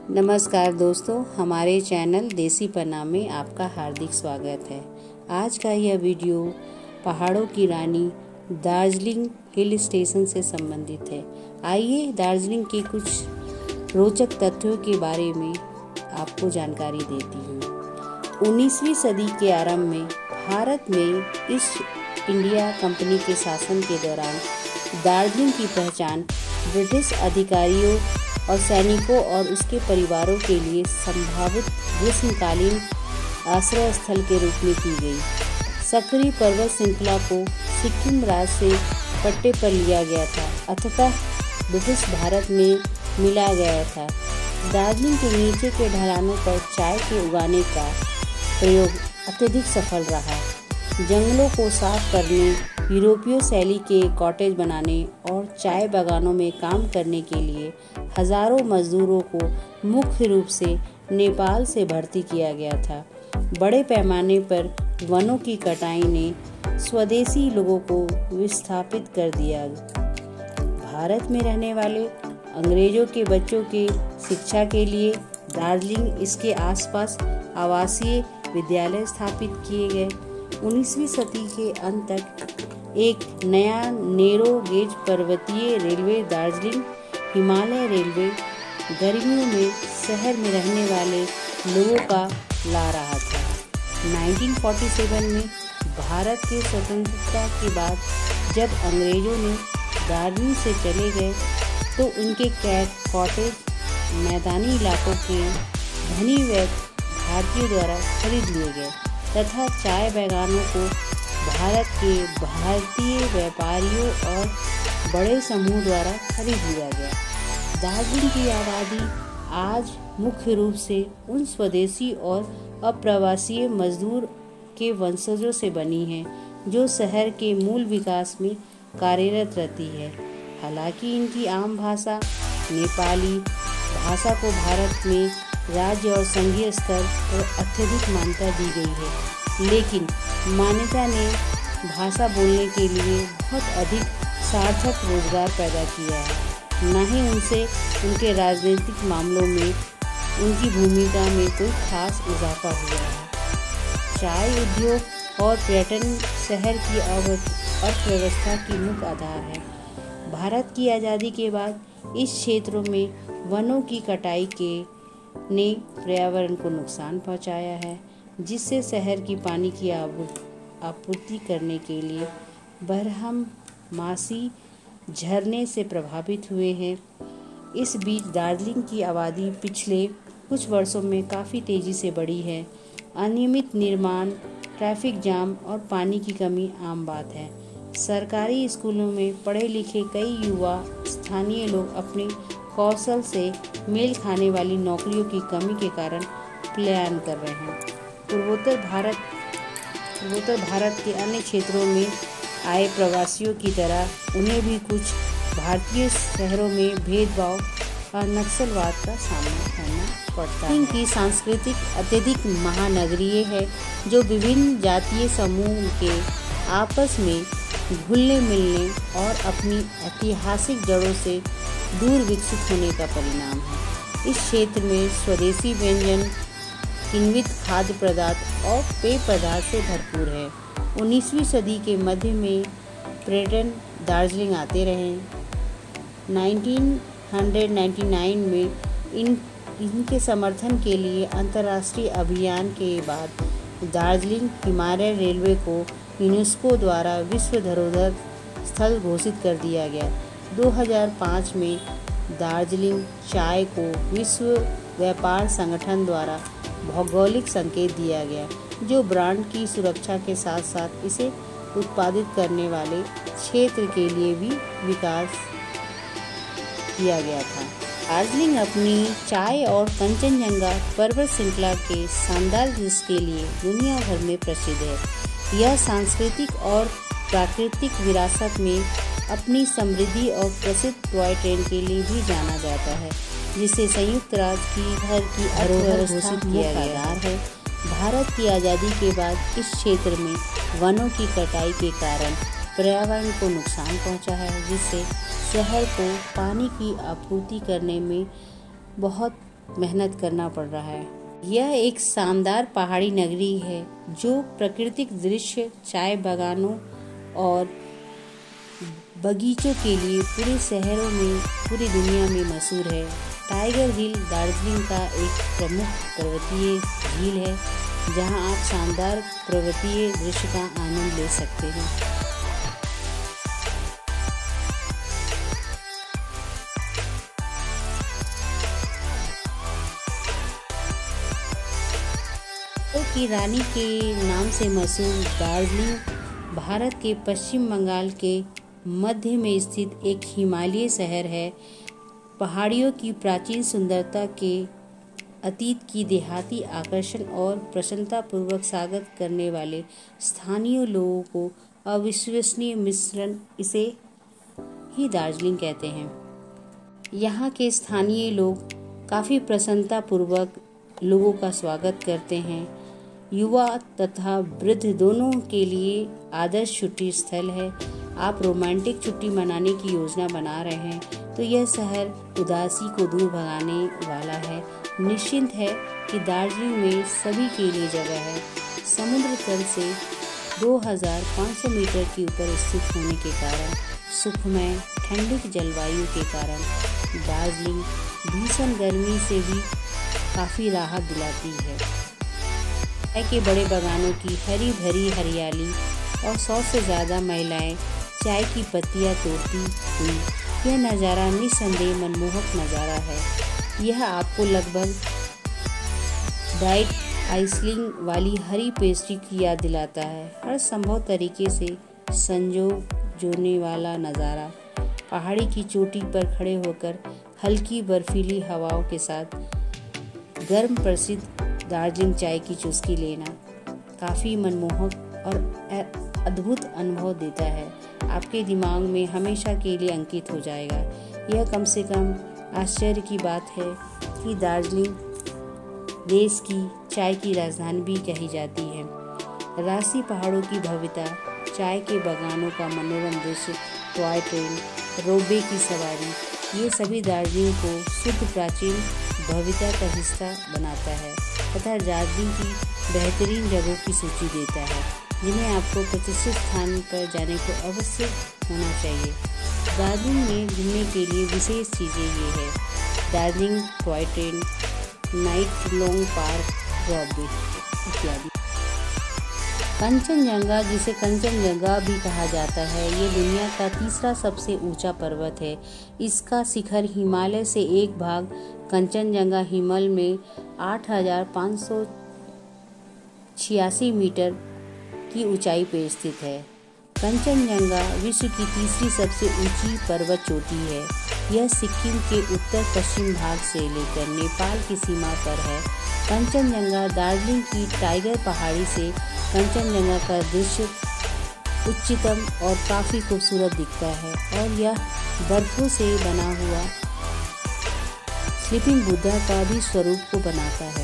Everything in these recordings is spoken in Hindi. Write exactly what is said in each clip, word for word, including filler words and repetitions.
नमस्कार दोस्तों, हमारे चैनल देसी पन्ना में आपका हार्दिक स्वागत है। आज का यह वीडियो पहाड़ों की रानी दार्जिलिंग हिल स्टेशन से संबंधित है। आइए दार्जिलिंग के कुछ रोचक तथ्यों के बारे में आपको जानकारी देती हूँ। उन्नीसवीं सदी के आरंभ में भारत में ईस्ट इंडिया कंपनी के शासन के दौरान दार्जिलिंग की पहचान ब्रिटिश अधिकारियों और सैनिकों और उसके परिवारों के लिए संभावित ग्रीष्मकालीन आश्रय स्थल के रूप में की गई। सक्रिय पर्वत श्रृंखला को सिक्किम राज्य से पट्टे पर लिया गया था, अतः ब्रिटिश भारत में मिला गया था। दार्जिलिंग के नीचे के ढलानों पर चाय के उगाने का प्रयोग अत्यधिक सफल रहा। जंगलों को साफ करने, यूरोपीय शैली के कॉटेज बनाने और चाय बागानों में काम करने के लिए हजारों मजदूरों को मुख्य रूप से नेपाल से भर्ती किया गया था। बड़े पैमाने पर वनों की कटाई ने स्वदेशी लोगों को विस्थापित कर दिया। भारत में रहने वाले अंग्रेजों के बच्चों के शिक्षा के लिए दार्जिलिंग इसके आसपास आवासीय विद्यालय स्थापित किए गए। उन्नीसवीं सदी के अंत तक एक नया नैरो गेज पर्वतीय रेलवे दार्जिलिंग हिमालय रेलवे गर्मियों में शहर में रहने वाले लोगों का ला रहा था। उन्नीस सौ सैंतालीस में भारत के स्वतंत्रता के बाद जब अंग्रेजों ने दार्जिलिंग से चले गए तो उनके कैट कॉटेज मैदानी इलाकों के धनी व्यक्ति भारतीयों द्वारा खरीद लिए गए तथा चाय बागानों को भारत के भारतीय व्यापारियों और बड़े समूह द्वारा खरीद लिया गया। दार्जिलिंग की आबादी आज मुख्य रूप से उन स्वदेशी और अप्रवासी मजदूर के वंशजों से बनी है जो शहर के मूल विकास में कार्यरत रहती है। हालांकि इनकी आम भाषा नेपाली भाषा को भारत में राज्य और संघीय स्तर पर अत्यधिक मान्यता दी गई है, लेकिन मान्यता ने भाषा बोलने के लिए बहुत अधिक सार्थक रोजगार पैदा किया है, न ही उनसे उनके राजनीतिक मामलों में उनकी भूमिका में कोई खास इजाफा हुआ है। चाय उद्योग और पर्यटन शहर की अर्थव्यवस्था की मुख्य आधार है। भारत की आज़ादी के बाद इस क्षेत्रों में वनों की कटाई के ने पर्यावरण को नुकसान पहुंचाया है, जिससे शहर की पानी की आपूर्ति करने के लिए बरहममासी झरने से प्रभावित हुए हैं। इस बीच दार्जिलिंग की आबादी पिछले कुछ वर्षों में काफ़ी तेज़ी से बढ़ी है। अनियमित निर्माण, ट्रैफिक जाम और पानी की कमी आम बात है। सरकारी स्कूलों में पढ़े लिखे कई युवा स्थानीय लोग अपने कौशल से मेल खाने वाली नौकरियों की कमी के कारण पलायन कर रहे हैं। पूर्वोत्तर भारत पूर्वोत्तर भारत के अन्य क्षेत्रों में आए प्रवासियों की तरह उन्हें भी कुछ भारतीय शहरों में भेदभाव और नक्सलवाद का सामना करना पड़ता है। इनकी सांस्कृतिक अत्यधिक महानगरीय है, जो विभिन्न जातीय समूह के आपस में घुलने मिलने और अपनी ऐतिहासिक जड़ों से दूर विकसित होने का परिणाम है। इस क्षेत्र में स्वदेशी व्यंजन, किण्वित खाद्य पदार्थ और पेय पदार्थ से भरपूर है। उन्नीसवीं सदी के मध्य में पर्यटन दार्जिलिंग आते रहे। उन्नीस सौ निन्यानवे में इन इनके समर्थन के लिए अंतर्राष्ट्रीय अभियान के बाद दार्जिलिंग हिमालय रेलवे को यूनेस्को द्वारा विश्व धरोहर स्थल घोषित कर दिया गया। दो हज़ार पाँच में दार्जिलिंग चाय को विश्व व्यापार संगठन द्वारा भौगोलिक संकेत दिया गया, जो ब्रांड की सुरक्षा के साथ साथ इसे उत्पादित करने वाले क्षेत्र के लिए भी विकास किया गया था। दार्जिलिंग अपनी चाय और कंचनजंगा पर्वत श्रृंखला के शानदार दृश्य के लिए दुनिया भर में प्रसिद्ध है। यह सांस्कृतिक और प्राकृतिक विरासत में अपनी समृद्धि और प्रसिद्ध टॉय ट्रेन के लिए भी जाना जाता है, जिसे संयुक्त राज्य की घर की अर्थव्यवस्था मुख्य आधार है। भारत की आज़ादी के बाद इस क्षेत्र में वनों की कटाई के कारण पर्यावरण को नुकसान पहुंचा है, जिससे शहर को पानी की आपूर्ति करने में बहुत मेहनत करना पड़ रहा है। यह एक शानदार पहाड़ी नगरी है जो प्राकृतिक दृश्य, चाय बागानों और बगीचों के लिए पूरे शहरों में, पूरी दुनिया में मशहूर है। टाइगर हिल दार्जिलिंग का एक प्रमुख पर्वतीय झील है जहां आप शानदार पर्वतीय दृश्य का आनंद ले सकते हैं। की रानी के नाम से मशहूर दार्जिलिंग भारत के पश्चिम बंगाल के मध्य में स्थित एक हिमालयी शहर है। पहाड़ियों की प्राचीन सुंदरता के अतीत की देहाती आकर्षण और प्रसन्नतापूर्वक स्वागत करने वाले स्थानीय लोगों को अविश्वसनीय मिश्रण, इसे ही दार्जिलिंग कहते हैं। यहाँ के स्थानीय लोग काफ़ी प्रसन्नतापूर्वक लोगों का स्वागत करते हैं। युवा तथा वृद्ध दोनों के लिए आदर्श छुट्टी स्थल है। आप रोमांटिक छुट्टी मनाने की योजना बना रहे हैं तो यह शहर उदासी को दूर भगाने वाला है। निश्चिंत है कि दार्जिलिंग में सभी के लिए जगह है। समुद्र तल से दो हज़ार पाँच सौ मीटर के ऊपर स्थित होने के कारण, सुखमय ठंडी जलवायु के कारण दार्जिलिंग भीषण गर्मी से भी काफ़ी राहत दिलाती है। चाय के बड़े बागानों की हरी भरी हरियाली और सौ से ज़्यादा महिलाएं चाय की पत्तियां तोड़ती हुई, यह नज़ारा निस्संदेह मनमोहक नज़ारा है। यह आपको लगभग डाइट आइसलिंग वाली हरी पेस्ट्री की याद दिलाता है। हर संभव तरीके से संजोने वाला नज़ारा, पहाड़ी की चोटी पर खड़े होकर हल्की बर्फीली हवाओं के साथ गर्म प्रसिद्ध दार्जिलिंग चाय की चुस्की लेना काफ़ी मनमोहक और अद्भुत अनुभव देता है। आपके दिमाग में हमेशा के लिए अंकित हो जाएगा। यह कम से कम आश्चर्य की बात है कि दार्जिलिंग देश की चाय की राजधानी भी कही जाती है। रासी पहाड़ों की भव्यता, चाय के बागानों का मनोरम दृश्य, टॉय ट्रेन, रोपवे की सवारी, ये सभी दार्जिलिंग को शुद्ध प्राचीन भव्यता का हिस्सा बनाता है तथा दार्जिलिंग की बेहतरीन जगहों की सूची देता है जिन्हें आपको प्रतिष्ठित स्थान पर जाने को अवश्य होना चाहिए। दार्जिलिंग में घूमने के लिए विशेष चीज़ें ये है: Darjeeling toy train, night long park, ropeway इत्यादि। कंचनजंगा, जिसे कंचनजंगा भी कहा जाता है, ये दुनिया का तीसरा सबसे ऊंचा पर्वत है। इसका शिखर हिमालय से एक भाग कंचनजंगा हिमालय में आठ हज़ार पाँच सौ छियासी मीटर की ऊंचाई पर स्थित है। कंचनजंगा विश्व की तीसरी सबसे ऊंची पर्वत चोटी है। यह सिक्किम के उत्तर पश्चिम भाग से लेकर नेपाल की सीमा पर है। कंचनजंगा दार्जिलिंग की टाइगर पहाड़ी से कंचनजंगा का दृश्य उच्चतम और काफ़ी खूबसूरत दिखता है और यह बर्फों से बना हुआ स्लीपिंग बुद्धा का भी स्वरूप को बनाता है।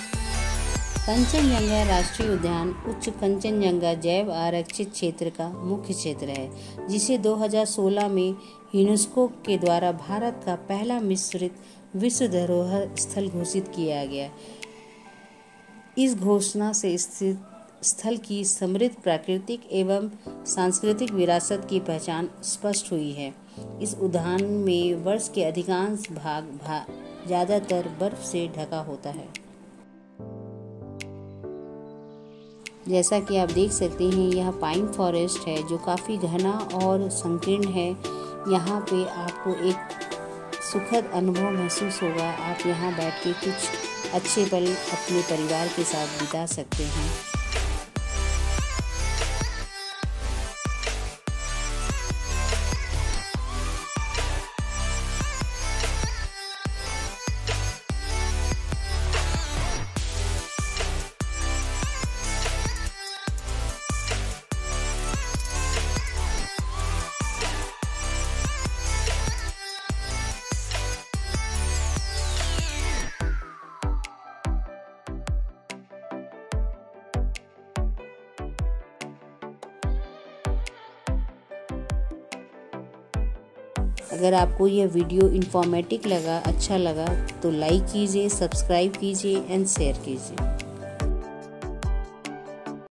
कंचनजंगा राष्ट्रीय उद्यान उच्च कंचनजंगा जैव आरक्षित क्षेत्र का मुख्य क्षेत्र है, जिसे दो हज़ार सोलह में यूनेस्को के द्वारा भारत का पहला मिश्रित विश्व धरोहर स्थल घोषित किया गया। इस घोषणा से स्थित स्थल की समृद्ध प्राकृतिक एवं सांस्कृतिक विरासत की पहचान स्पष्ट हुई है। इस उद्यान में वर्ष के अधिकांश भाग भा, ज्यादातर बर्फ से ढका होता है। जैसा कि आप देख सकते हैं, यह पाइन फॉरेस्ट है जो काफ़ी घना और संकीर्ण है। यहाँ पे आपको एक सुखद अनुभव महसूस होगा। आप यहाँ बैठ के कुछ अच्छे पल अपने परिवार के साथ बिता सकते हैं। अगर आपको यह वीडियो इन्फॉर्मेटिव लगा, अच्छा लगा तो लाइक कीजिए, सब्सक्राइब कीजिए एंड शेयर कीजिए।